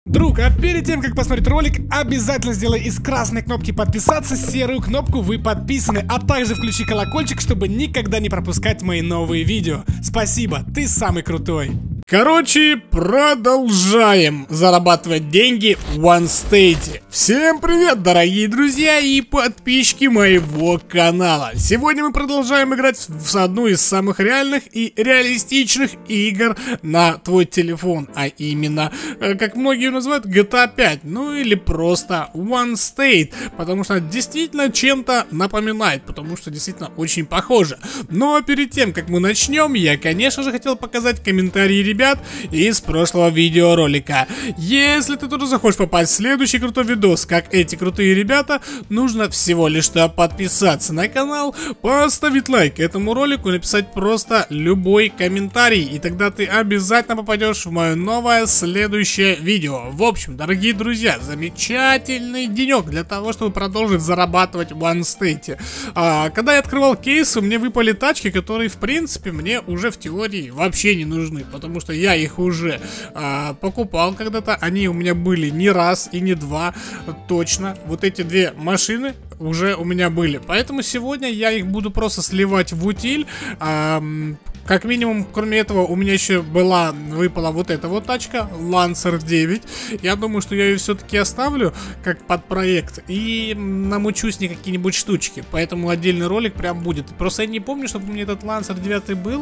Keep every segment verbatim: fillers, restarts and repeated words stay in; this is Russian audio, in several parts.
Друг, а перед тем, как посмотреть ролик, обязательно сделай из красной кнопки подписаться серую кнопку «Вы подписаны», а также включи колокольчик, чтобы никогда не пропускать мои новые видео. Спасибо, ты самый крутой. Короче, продолжаем зарабатывать деньги в OneState. Всем привет, дорогие друзья и подписчики моего канала. Сегодня мы продолжаем играть в одну из самых реальных и реалистичных игр на твой телефон. А именно, как многие ее называют, джи ти эй пять, ну или просто OneState. Потому что действительно чем-то напоминает, потому что действительно очень похоже. Но перед тем, как мы начнем, я, конечно же, хотел показать комментарии ребят из прошлого видеоролика. Если ты тоже захочешь попасть в следующий крутой видос, как эти крутые ребята, нужно всего лишь что подписаться на канал, поставить лайк этому ролику, написать просто любой комментарий, и тогда ты обязательно попадешь в мое новое следующее видео. В общем, дорогие друзья, замечательный денек для того, чтобы продолжить зарабатывать в OneState. А, когда я открывал кейсы, мне выпали тачки, которые в принципе мне уже в теории вообще не нужны, потому что я их уже а, покупал когда-то. Они у меня были не раз и не два, точно. Вот эти две машины уже у меня были. Поэтому сегодня я их буду просто сливать в утиль. а, Как минимум, кроме этого, у меня еще была, выпала вот эта вот тачка, Lancer девять. Я думаю, что я ее все-таки оставлю как под проект и намучу с ней какие-нибудь штучки. Поэтому отдельный ролик прям будет. Просто я не помню, чтобы у меня этот Lancer девять был.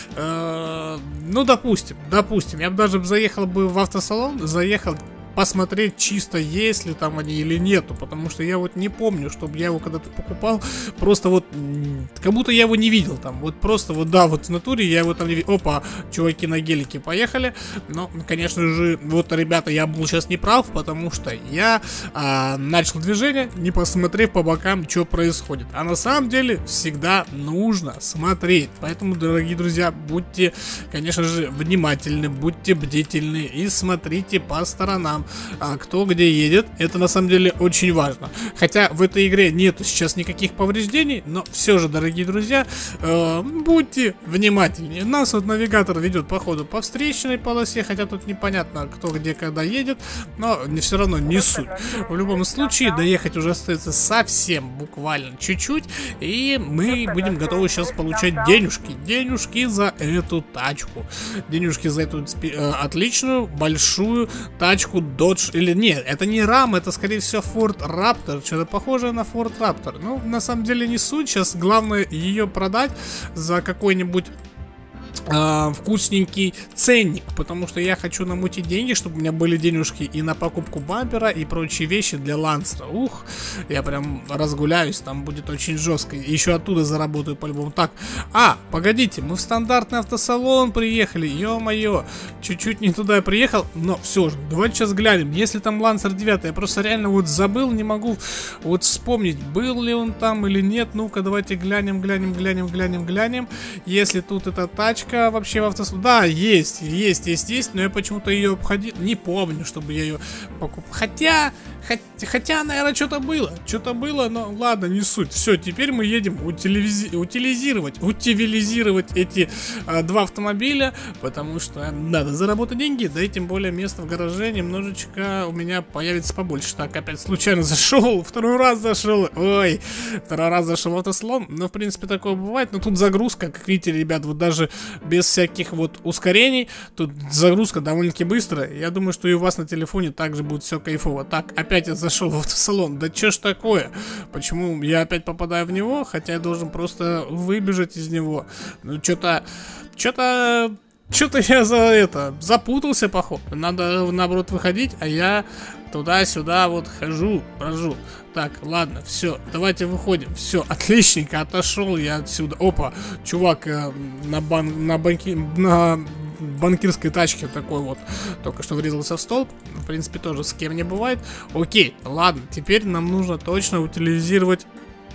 Э-э- ну, допустим, допустим. Я бы даже заехал бы в автосалон, заехал посмотреть чисто, есть ли там они или нету, потому что я вот не помню, чтобы я его когда-то покупал, просто вот, как будто я его не видел там, вот просто вот, да, вот в натуре я его там не видел. Опа, чуваки на гелике поехали. Но, конечно же, вот, ребята, я был сейчас не прав, потому что я а, начал движение, не посмотрев по бокам, что происходит, а на самом деле всегда нужно смотреть. Поэтому, дорогие друзья, будьте, конечно же, внимательны, будьте бдительны и смотрите по сторонам. А кто где едет, это на самом деле очень важно. Хотя в этой игре нету сейчас никаких повреждений, но все же, дорогие друзья, э, будьте внимательнее. Нас вот навигатор ведет по ходу по встречной полосе, хотя тут непонятно, кто где когда едет, но не все равно не суть. В любом случае, доехать уже остается совсем буквально чуть-чуть, и мы будем готовы сейчас получать денежки. Денежки за эту тачку. Денежки за эту э, отличную, большую тачку Dodge, или нет, это не Ram, это скорее всего Ford Raptor, что-то похожее на Ford Raptor. Ну, на самом деле не суть, сейчас главное ее продать за какой-нибудь Uh, вкусненький ценник, потому что я хочу намутить деньги, чтобы у меня были денежки и на покупку бампера, и прочие вещи для Лансера. Ух, я прям разгуляюсь, там будет очень жестко. Еще оттуда заработаю по-любому. Так, а, погодите, мы в стандартный автосалон приехали, ё-моё, чуть-чуть не туда я приехал, но все же, давайте сейчас глянем, если там Lancer девять, я просто реально вот забыл, не могу вот вспомнить, был ли он там или нет. Ну-ка, давайте глянем, глянем, глянем, глянем, глянем, если тут эта тачка вообще в автосалоне. Да, есть, есть, есть, есть, но я почему-то ее обходил. Не помню, чтобы я ее покупал. Хотя, хотя, хотя, наверное, что-то было. Что-то было, но ладно, не суть. Все, теперь мы едем утилизи утилизировать, утилизировать эти а, два автомобиля, потому что надо заработать деньги, да и тем более место в гараже немножечко у меня появится побольше. Так, опять случайно зашел, второй раз зашел. Ой, второй раз зашел в автосалон. Но, в принципе, такое бывает. Но тут загрузка, как видите, ребят, вот даже без всяких вот ускорений, тут загрузка довольно-таки быстрая. Я думаю, что и у вас на телефоне также будет все кайфово. Так, опять я зашел в автосалон. Да что ж такое? Почему я опять попадаю в него, хотя я должен просто выбежать из него? Ну, что-то... Что-то... Что-то я за это... Запутался, походу. Надо, наоборот, выходить, а я... Туда-сюда вот хожу, брожу. Так, ладно, все, давайте выходим. Все, отличненько, отошел я отсюда. Опа, чувак э, на, бан на, банки на банкирской тачке такой вот только что врезался в столб. В принципе, тоже с кем не бывает. Окей, ладно, теперь нам нужно точно утилизировать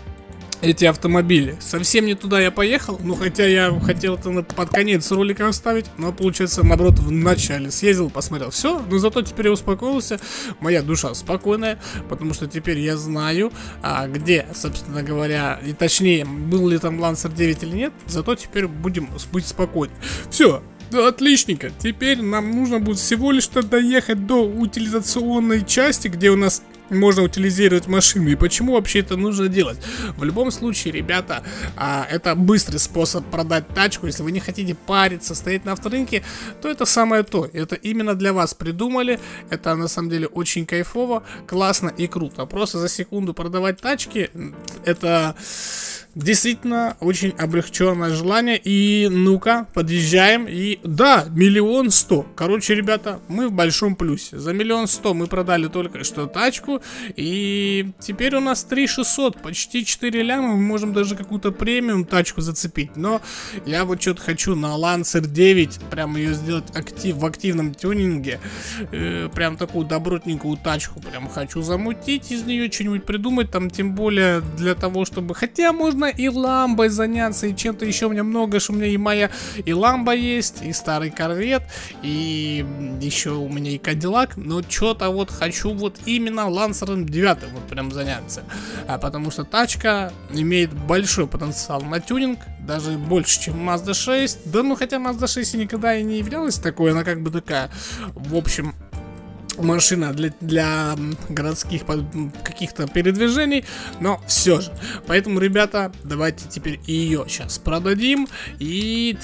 эти автомобили. Совсем не туда я поехал, ну хотя я хотел это под конец ролика оставить, но получается наоборот в начале съездил, посмотрел. Все, но зато теперь я успокоился, моя душа спокойная, потому что теперь я знаю, а, где, собственно говоря, и точнее, был ли там Lancer девять или нет, зато теперь будем быть спокойны. Все. Да, отличненько. Теперь нам нужно будет всего лишь доехать до утилизационной части, где у нас можно утилизировать машины. И почему вообще это нужно делать? В любом случае, ребята, а, это быстрый способ продать тачку. Если вы не хотите париться, стоять на авторынке, то это самое то. Это именно для вас придумали. Это на самом деле очень кайфово, классно и круто. Просто за секунду продавать тачки, это действительно очень облегченное желание. И ну-ка, подъезжаем. И да, миллион сто. Короче, ребята, мы в большом плюсе. За миллион сто мы продали только что тачку. И теперь у нас три шестьсот, почти четыре ляма. Мы можем даже какую-то премиум тачку зацепить. Но я вот что-то хочу на Lancer девять прям ее сделать актив, в активном тюнинге. э, Прям такую добротненькую тачку прям хочу замутить, из нее что-нибудь придумать. Там тем более для того, чтобы... Хотя можно и ламбой заняться, и чем-то еще. У меня много, что у меня и моя и ламба есть, и старый корвет, и еще у меня и кадиллак. Но что-то вот хочу вот именно Lancer девять вот прям заняться, а потому что тачка имеет большой потенциал на тюнинг, даже больше, чем Mazda шесть. Да ну, хотя Mazda шесть никогда и не являлась такой, она как бы такая, в общем, машина для, для городских каких-то передвижений, но все же. Поэтому, ребята, давайте теперь ее сейчас продадим. И...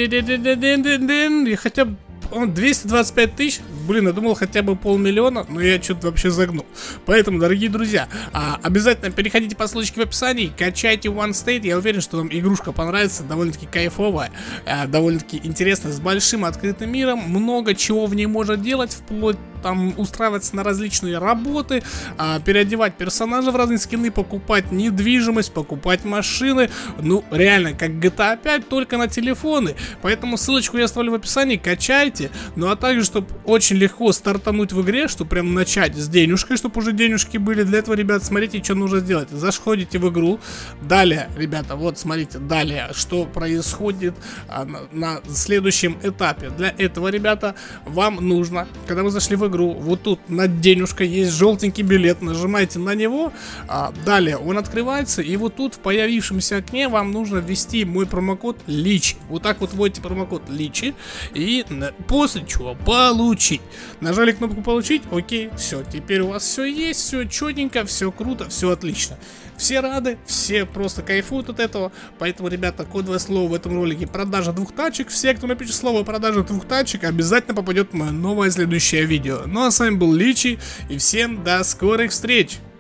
и хотя бы двести двадцать пять тысяч, блин, я думал хотя бы полмиллиона, но я что-то вообще загнул. Поэтому, дорогие друзья, а, обязательно переходите по ссылочке в описании, качайте One State, я уверен, что вам игрушка понравится, довольно-таки кайфовая, а, довольно-таки интересная, с большим открытым миром, много чего в ней можно делать, вплоть там устраиваться на различные работы, а, переодевать персонажей в разные скины, покупать недвижимость, покупать машины, ну, реально, как джи ти эй пять, только на телефоны. Поэтому ссылочку я оставлю в описании, качайте. Ну а также, чтобы очень легко стартануть в игре, чтобы прям начать с денежкой, чтобы уже денежки были. Для этого, ребят, смотрите, что нужно сделать. Заходите в игру. Далее, ребята, вот смотрите, далее, что происходит а, на, на следующем этапе. Для этого, ребята, вам нужно, когда вы зашли в игру, вот тут над денежкой есть желтенький билет, нажимаете на него. А, далее он открывается, и вот тут в появившемся окне вам нужно ввести мой промокод Личи. Вот так вот вводите промокод Личи, и после чего получить. Нажали кнопку получить, окей, все, теперь у вас все есть, все четенько, все круто, все отлично. Все рады, все просто кайфуют от этого. Поэтому, ребята, кодовое слово в этом ролике — продажа двух тачек. Все, кто напишет слово продажа двух тачек, обязательно попадет в мое новое следующее видео. Ну а с вами был Личи, и всем до скорых встреч!